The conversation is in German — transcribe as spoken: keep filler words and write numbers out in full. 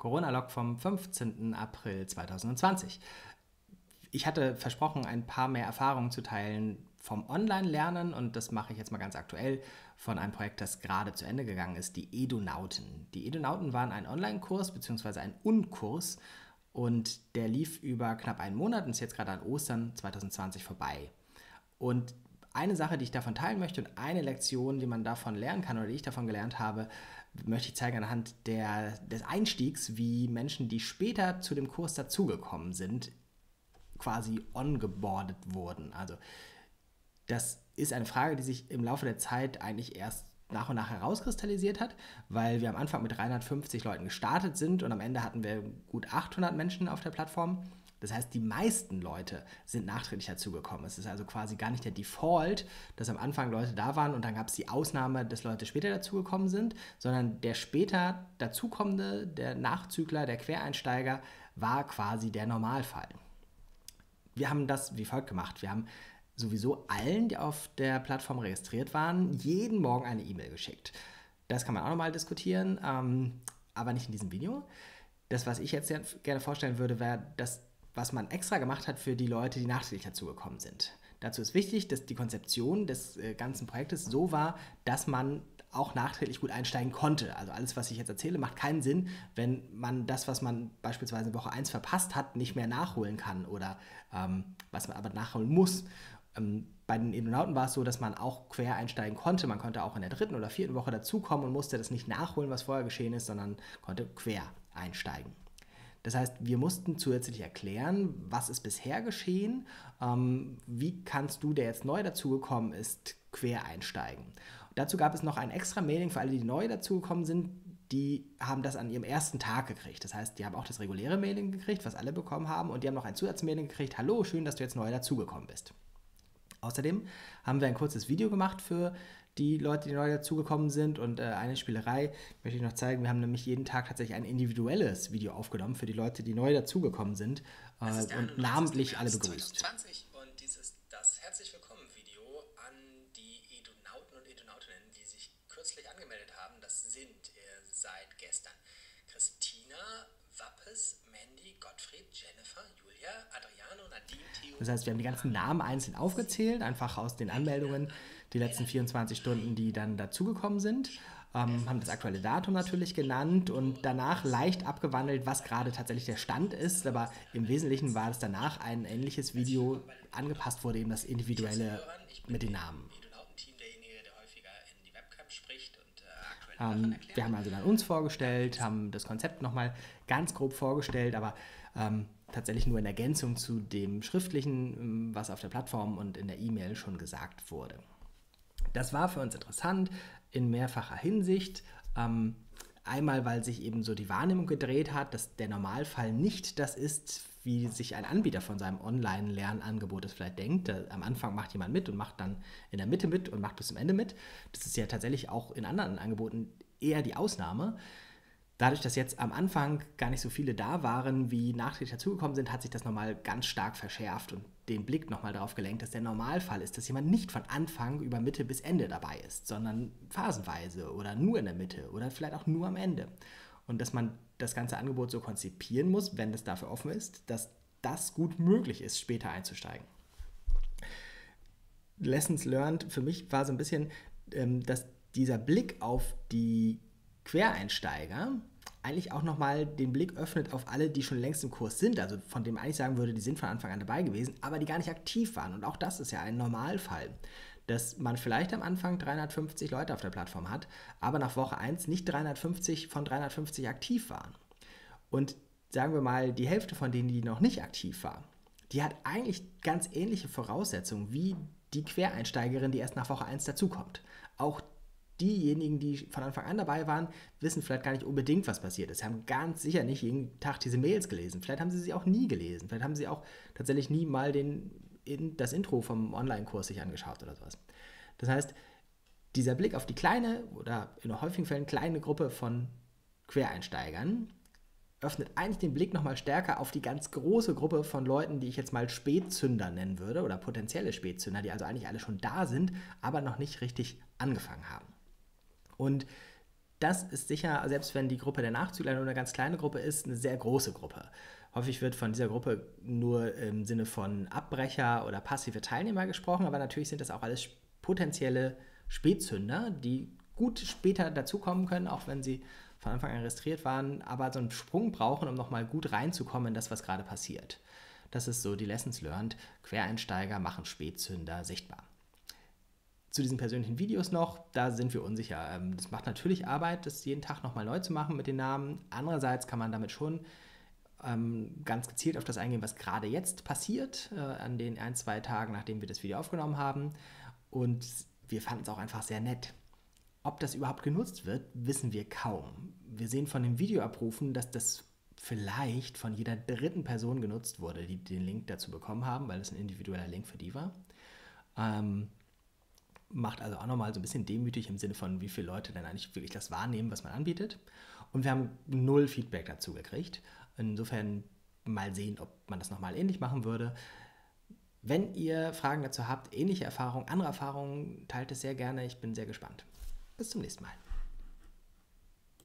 Corona-Log vom fünfzehnten April zweitausendzwanzig. Ich hatte versprochen, ein paar mehr Erfahrungen zu teilen vom Online-Lernen und das mache ich jetzt mal ganz aktuell von einem Projekt, das gerade zu Ende gegangen ist, die Edunauten. Die Edunauten waren ein Online-Kurs bzw. ein Unkurs und der lief über knapp einen Monat und ist jetzt gerade an Ostern zweitausendzwanzig vorbei. Und eine Sache, die ich davon teilen möchte und eine Lektion, die man davon lernen kann oder die ich davon gelernt habe, möchte ich zeigen anhand der, des Einstiegs, wie Menschen, die später zu dem Kurs dazugekommen sind, quasi ongeboardet wurden. Also das ist eine Frage, die sich im Laufe der Zeit eigentlich erst nach und nach herauskristallisiert hat, weil wir am Anfang mit dreihundertfünfzig Leuten gestartet sind und am Ende hatten wir gut achthundert Menschen auf der Plattform. Das heißt, die meisten Leute sind nachträglich dazugekommen. Es ist also quasi gar nicht der Default, dass am Anfang Leute da waren und dann gab es die Ausnahme, dass Leute später dazugekommen sind, sondern der später dazukommende, der Nachzügler, der Quereinsteiger war quasi der Normalfall. Wir haben das wie folgt gemacht. Wir haben sowieso allen, die auf der Plattform registriert waren, jeden Morgen eine E-Mail geschickt. Das kann man auch nochmal diskutieren, ähm, aber nicht in diesem Video. Das, was ich jetzt gerne vorstellen würde, wäre das, was man extra gemacht hat für die Leute, die nachträglich dazugekommen sind. Dazu ist wichtig, dass die Konzeption des äh, ganzen Projektes so war, dass man auch nachträglich gut einsteigen konnte. Also alles, was ich jetzt erzähle, macht keinen Sinn, wenn man das, was man beispielsweise in Woche eins verpasst hat, nicht mehr nachholen kann oder ähm, was man aber nachholen muss. Ähm, bei den Edunauten war es so, dass man auch quer einsteigen konnte. Man konnte auch in der dritten oder vierten Woche dazukommen und musste das nicht nachholen, was vorher geschehen ist, sondern konnte quer einsteigen. Das heißt, wir mussten zusätzlich erklären, was ist bisher geschehen, ähm, wie kannst du, der jetzt neu dazugekommen ist, quer einsteigen. Und dazu gab es noch ein extra Mailing für alle, die neu dazugekommen sind, die haben das an ihrem ersten Tag gekriegt. Das heißt, die haben auch das reguläre Mailing gekriegt, was alle bekommen haben, und die haben noch ein Zusatzmailing gekriegt, hallo, schön, dass du jetzt neu dazugekommen bist. Außerdem haben wir ein kurzes Video gemacht für die Leute, die neu dazugekommen sind, und äh, eine Spielerei möchte ich noch zeigen. Wir haben nämlich jeden Tag tatsächlich ein individuelles Video aufgenommen für die Leute, die neu dazugekommen sind äh, und namentlich alle begrüßt. zweitausendzwanzig und dies ist das Herzlich Willkommen-Video an die Edunauten und Edunautinnen, die sich kürzlich angemeldet haben. Das sind äh, seit gestern Christina, Wappes, Mandy, Gottfried, Jennifer, Julia, Adriano, Nadine, Theo. Das heißt, wir haben die ganzen Namen einzeln aufgezählt, einfach aus den Anmeldungen, die letzten vierundzwanzig Stunden, die dann dazugekommen sind, ähm, haben das aktuelle Datum natürlich genannt und danach leicht abgewandelt, was gerade tatsächlich der Stand ist, aber im Wesentlichen war es danach ein ähnliches Video, angepasst wurde eben das Individuelle mit den Namen. Ähm, wir haben also dann uns vorgestellt, haben das Konzept nochmal ganz grob vorgestellt, aber ähm, tatsächlich nur in Ergänzung zu dem Schriftlichen, was auf der Plattform und in der E-Mail schon gesagt wurde. Das war für uns interessant in mehrfacher Hinsicht. Ähm, einmal, weil sich eben so die Wahrnehmung gedreht hat, dass der Normalfall nicht das ist, wie sich ein Anbieter von seinem Online-Lernangebot es vielleicht denkt. Da, am Anfang macht jemand mit und macht dann in der Mitte mit und macht bis zum Ende mit. Das ist ja tatsächlich auch in anderen Angeboten eher die Ausnahme. Dadurch, dass jetzt am Anfang gar nicht so viele da waren, wie nachträglich dazugekommen sind, hat sich das nochmal ganz stark verschärft und den Blick nochmal darauf gelenkt, dass der Normalfall ist, dass jemand nicht von Anfang über Mitte bis Ende dabei ist, sondern phasenweise oder nur in der Mitte oder vielleicht auch nur am Ende. Und dass man das ganze Angebot so konzipieren muss, wenn es dafür offen ist, dass das gut möglich ist, später einzusteigen. Lessons learned für mich war so ein bisschen, dass dieser Blick auf die Quereinsteiger eigentlich auch nochmal den Blick öffnet auf alle, die schon längst im Kurs sind, also von dem man eigentlich sagen würde, die sind von Anfang an dabei gewesen, aber die gar nicht aktiv waren. Und auch das ist ja ein Normalfall, dass man vielleicht am Anfang dreihundertfünfzig Leute auf der Plattform hat, aber nach Woche eins nicht dreihundertfünfzig von dreihundertfünfzig aktiv waren. Und sagen wir mal, die Hälfte von denen, die noch nicht aktiv war, die hat eigentlich ganz ähnliche Voraussetzungen wie die Quereinsteigerin, die erst nach Woche eins dazukommt. Auch diejenigen, die von Anfang an dabei waren, wissen vielleicht gar nicht unbedingt, was passiert ist. Sie haben ganz sicher nicht jeden Tag diese Mails gelesen. Vielleicht haben sie sie auch nie gelesen. Vielleicht haben sie auch tatsächlich nie mal den, in, das Intro vom Online-Kurs sich angeschaut oder sowas. Das heißt, dieser Blick auf die kleine oder in häufigen Fällen kleine Gruppe von Quereinsteigern öffnet eigentlich den Blick nochmal stärker auf die ganz große Gruppe von Leuten, die ich jetzt mal Spätzünder nennen würde oder potenzielle Spätzünder, die also eigentlich alle schon da sind, aber noch nicht richtig angefangen haben. Und das ist sicher, selbst wenn die Gruppe der Nachzügler nur eine ganz kleine Gruppe ist, eine sehr große Gruppe. Häufig wird von dieser Gruppe nur im Sinne von Abbrecher oder passive Teilnehmer gesprochen, aber natürlich sind das auch alles potenzielle Spätzünder, die gut später dazukommen können, auch wenn sie von Anfang an registriert waren, aber so einen Sprung brauchen, um nochmal gut reinzukommen in das, was gerade passiert. Das ist so die Lessons learned. Quereinsteiger machen Spätzünder sichtbar. Zu diesen persönlichen Videos noch, da sind wir unsicher. Das macht natürlich Arbeit, das jeden Tag nochmal neu zu machen mit den Namen. Andererseits kann man damit schon ähm, ganz gezielt auf das eingehen, was gerade jetzt passiert, äh, an den ein, zwei Tagen, nachdem wir das Video aufgenommen haben. Und wir fanden es auch einfach sehr nett. Ob das überhaupt genutzt wird, wissen wir kaum. Wir sehen von den Videoabrufen, dass das vielleicht von jeder dritten Person genutzt wurde, die den Link dazu bekommen haben, weil es ein individueller Link für die war. Ähm, macht also auch nochmal so ein bisschen demütig im Sinne von, wie viele Leute denn eigentlich wirklich das wahrnehmen, was man anbietet. Und wir haben null Feedback dazu gekriegt. Insofern mal sehen, ob man das nochmal ähnlich machen würde. Wenn ihr Fragen dazu habt, ähnliche Erfahrungen, andere Erfahrungen, teilt es sehr gerne. Ich bin sehr gespannt. Bis zum nächsten Mal.